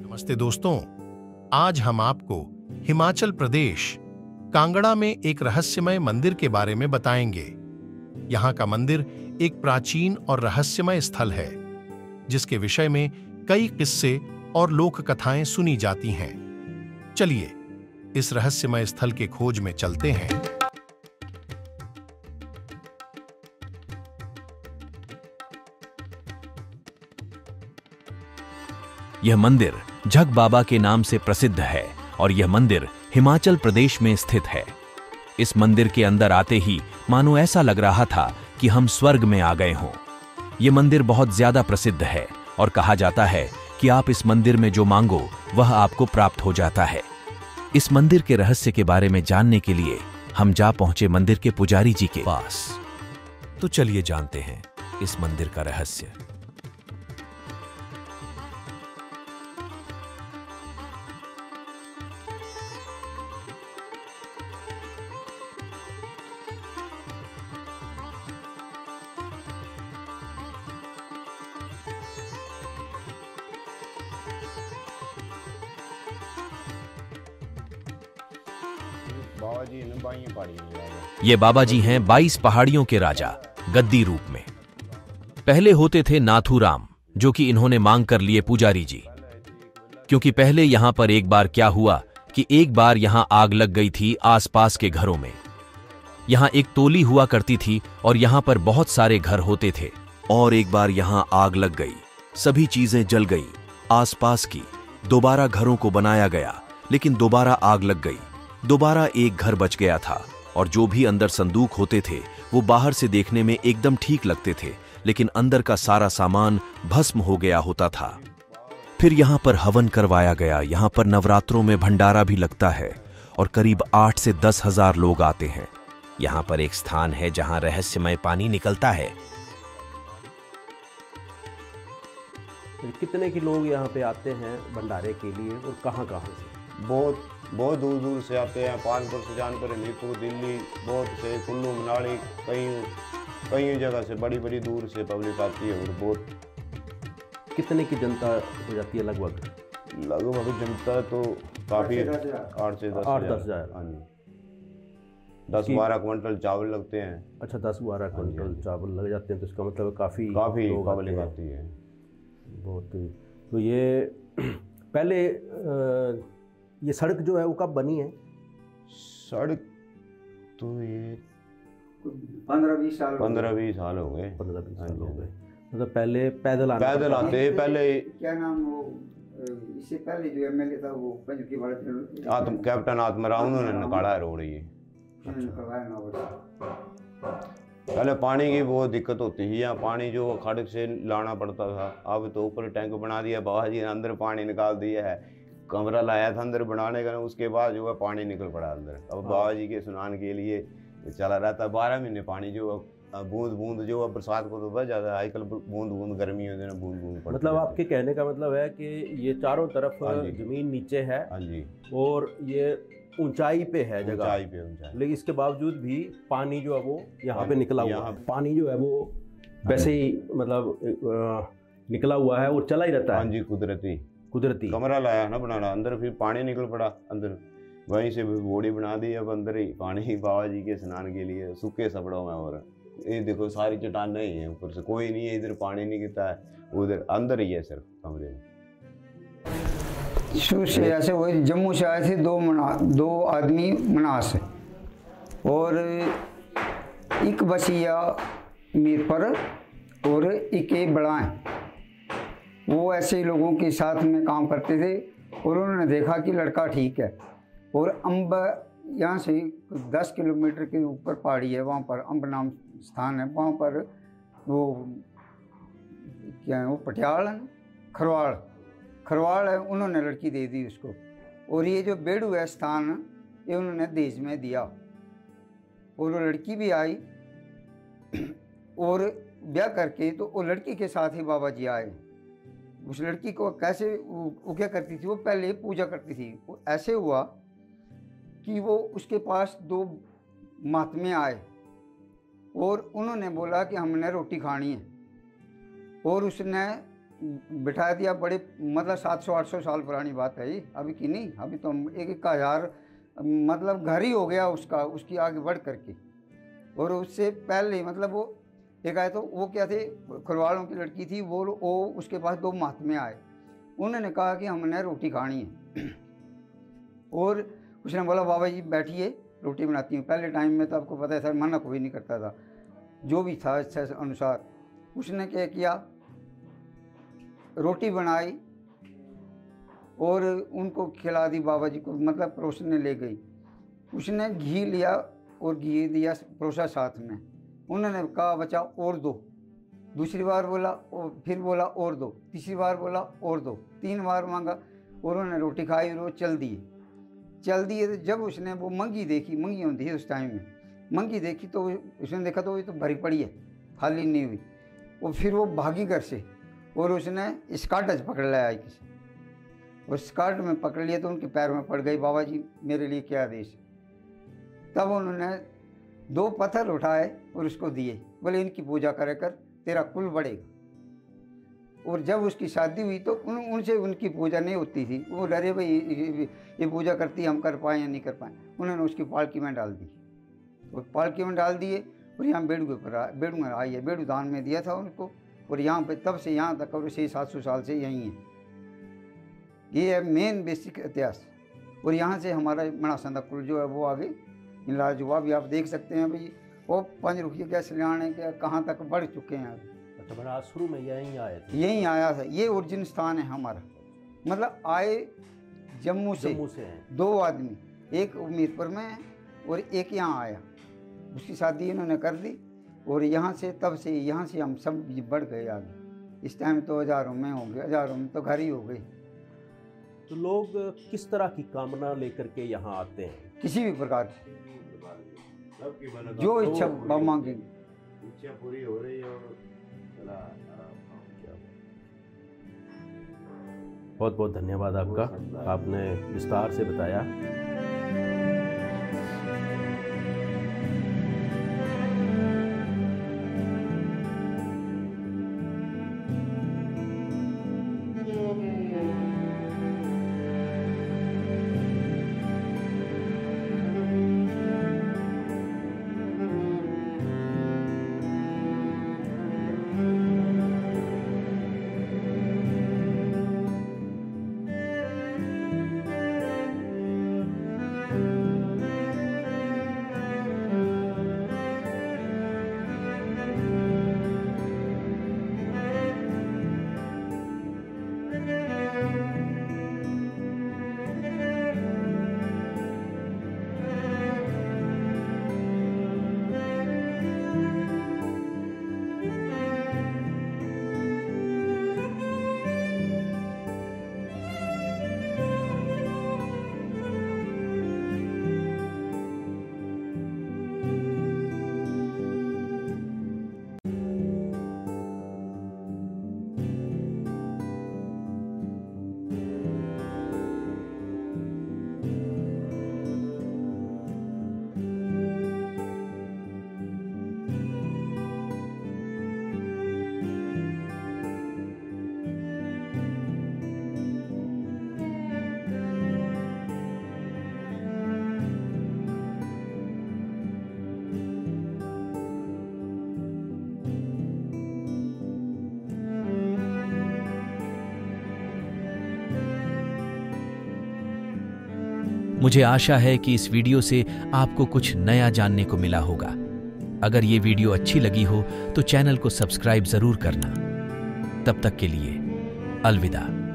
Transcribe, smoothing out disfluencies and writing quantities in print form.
नमस्ते दोस्तों, आज हम आपको हिमाचल प्रदेश कांगड़ा में एक रहस्यमय मंदिर के बारे में बताएंगे। यहाँ का मंदिर एक प्राचीन और रहस्यमय स्थल है, जिसके विषय में कई किस्से और लोक कथाएं सुनी जाती हैं। चलिए इस रहस्यमय स्थल के खोज में चलते हैं। यह मंदिर जग बाबा के नाम से प्रसिद्ध है और यह मंदिर हिमाचल प्रदेश में स्थित है। इस मंदिर के अंदर आते ही मानो ऐसा लग रहा था कि हम स्वर्ग में आ गए हों। यह मंदिर बहुत ज्यादा प्रसिद्ध है और कहा जाता है कि आप इस मंदिर में जो मांगो वह आपको प्राप्त हो जाता है। इस मंदिर के रहस्य के बारे में जानने के लिए हम जा पहुंचे मंदिर के पुजारी जी के पास। तो चलिए जानते हैं इस मंदिर का रहस्य। ये बाबा जी हैं 22 पहाड़ियों के राजा गद्दी रूप में। पहले होते थे नाथूराम, जो कि इन्होंने मांग कर लिए पुजारी जी, क्योंकि पहले यहां पर एक बार क्या हुआ कि एक बार यहां आग लग गई थी आसपास के घरों में। यहां एक टोली हुआ करती थी और यहां पर बहुत सारे घर होते थे और एक बार यहां आग लग गई, सभी चीजें जल गई आसपास की। दोबारा घरों को बनाया गया, लेकिन दोबारा आग लग गई। दोबारा एक घर बच गया था और जो भी अंदर संदूक होते थे वो बाहर से देखने में एकदम ठीक लगते थे, लेकिन अंदर का सारा सामान भस्म हो गया होता था। फिर यहाँ पर हवन करवाया गया। यहाँ पर नवरात्रों में भंडारा भी लगता है और करीब 8 से 10 हजार लोग आते हैं। यहाँ पर एक स्थान है जहाँ रहस्यमय पानी निकलता है। कितने के लोग यहाँ पे आते हैं भंडारे के लिए और कहाँ से? बहुत दूर दूर से आते हैं। पानपुर, सुजानपुर, हमीरपुर, दिल्ली, बहुत से, कुल्लू, मनाली, कई जगह से बड़ी दूर से पब्लिक आती है। और बहुत कितने की जनता हो जाती है? लगभग जनता तो काफ़ी 8 से 10 हजार। हाँ जी, 10-12 क्विंटल चावल लगते हैं। अच्छा, 10-12 क्विंटल चावल लग जाते हैं, तो इसका मतलब काफ़ी पब्लिक आती है। बहुत। तो ये पहले ये सड़क जो है वो कब बनी है? सड़क तो ये 15-20 साल हो गए। 15-20 साल हो गए। मतलब पहले पैदल आते हैं। पहले क्या नाम वो, इससे पहले जो एमएलए था वो पंचकी वाले कैप्टन आत्माराम, उन्होंने निकाला है रोड ये। पहले पानी की बहुत दिक्कत होती थी। यहाँ पानी जो खड़क से लाना पड़ता था। अब तो ऊपर टैंक बना दिया बाबा जी ने, अंदर पानी निकाल दिया है। कमरा लाया था अंदर बनाने का, उसके बाद जो है पानी निकल पड़ा अंदर। अब बाबा जी के स्नान के लिए चला रहता है 12 महीने पानी। जो बूंद जो है बरसात को तो बच जाता है, आजकल बूंद गर्मी हो जाए, बूंद पड़ती। मतलब आपके कहने का मतलब है कि ये चारों तरफ जमीन नीचे है। हाँ जी। और ये ऊंचाई पे है जगह, ऊंचाई। लेकिन इसके बावजूद भी पानी जो है वो यहाँ पे निकला हुआ है। पानी जो है वो वैसे ही मतलब निकला हुआ है और चला ही रहता है। हाँ जी, कुदरती कमरा लाया ना बनाना, अंदर फिर पानी निकल पड़ा अंदर। वहीं से बोड़ी बना दी। अब अंदर ही पानी बाबा जी के स्नान के लिए सूखे सपड़ों में। और ये देखो सारी चट्टानें ही हैं, ऊपर से कोई नहीं है, इधर पानी नहीं गिरता है, उधर अंदर ही है सिर्फ कमरे में। शुरू से ऐसे वो जम्मू से आए थे दो आदमी मनास, और एक बसिया मीर पर और एक बड़ा है। वो ऐसे लोगों के साथ में काम करते थे और उन्होंने देखा कि लड़का ठीक है। और अम्ब यहाँ से 10 किलोमीटर के ऊपर पहाड़ी है, वहाँ पर अम्ब नाम स्थान है। वहाँ पर वो क्या है, वो पटियाल है, खरवाड़ है, उन्होंने लड़की दे दी उसको। और ये जो बेड़ू है स्थान, ये उन्होंने देश में दिया। और वो लड़की भी आई और ब्याह करके तो वो लड़की के साथ ही बाबा जी आए। उस लड़की को कैसे वो क्या करती थी, वो पहले पूजा करती थी। वो ऐसे हुआ कि वो उसके पास 2 महात्मे आए और उन्होंने बोला कि हमने रोटी खानी है। और उसने बिठा दिया। बड़े मतलब 700-800 साल पुरानी बात है ये, अभी की नहीं। अभी तो 1,000 मतलब घर ही हो गया उसका, उसकी आगे बढ़ करके। और उससे पहले मतलब वो एक आए तो वो क्या थे, खुरवालों की लड़की थी, वो उसके पास 2 महात्मे आए। उन्होंने कहा कि हमने रोटी खानी है। और उसने बोला बाबा जी बैठिए रोटी बनाती हूँ। पहले टाइम में तो आपको पता है सर, मना कोई नहीं करता था, जो भी था इच्छा अनुसार। उसने क्या किया, रोटी बनाई और उनको खिला दी बाबा जी को, मतलब परोसने ले गई। उसने घी लिया और घी दिया परोसा साथ में। उन्होंने कहा बच्चा और दो। दूसरी बार बोला और फिर बोला और दो। तीसरी बार बोला और दो। 3 बार मांगा और उन्होंने रोटी खाई और वो चल दिए। तो जब उसने वो मंगी देखी, मंगी होती है उस टाइम में, मंगी देखी तो उसने देखा तो ये तो भरी पड़ी है, खाली नहीं हुई। और फिर वो भागी घर से और उसने स्कार्ट पकड़ लिया किसी, और स्कार्ट में पकड़ लिया तो उनके पैर में पड़ गई, बाबा जी मेरे लिए क्या आदेश। तब उन्होंने 2 पत्थर उठाए और उसको दिए, बोले इनकी पूजा करे कर, तेरा कुल बढ़ेगा। और जब उसकी शादी हुई तो उनसे उनकी पूजा नहीं होती थी। वो डरे भाई ये पूजा करती, हम कर पाएँ या नहीं कर पाएँ। उन्होंने उसकी पालकी में डाल दी और पालकी में डाल दिए। और यहाँ बेड़ू में आई है, बेड़ू दान में दिया था उनको। और यहाँ पे तब से यहाँ तक और 600-700 साल से यहीं है। ये है मेन बेसिक इतिहास। और यहाँ से हमारा मनासंदा कुल जो है वो आगे इलाज हुआ। भी आप देख सकते हैं भाई, वो 5 रुपये क्या सिलाने के कहाँ तक बढ़ चुके हैं अभी। अच्छा, मैंने आज शुरू में यहीं आए थे? यहीं आया था, ये ओरिजिन स्थान है हमारा। मतलब आए जम्मू से हैं 2 आदमी, एक मीरपुर में है और एक यहाँ आया, उसकी शादी इन्होंने कर दी। और यहाँ से तब से यहाँ से हम सब बढ़ गए आगे। इस टाइम तो हज़ारों में हो गए, हज़ारों में तो घर ही हो गए। तो लोग किस तरह की कामना लेकर के यहाँ आते हैं? किसी भी प्रकार की जो इच्छा मांगेंगे, इच्छा पूरी हो रही है। और बहुत बहुत धन्यवाद आपका, आपने विस्तार से बताया। मुझे आशा है कि इस वीडियो से आपको कुछ नया जानने को मिला होगा। अगर ये वीडियो अच्छी लगी हो तो चैनल को सब्सक्राइब जरूर करना। तब तक के लिए अलविदा।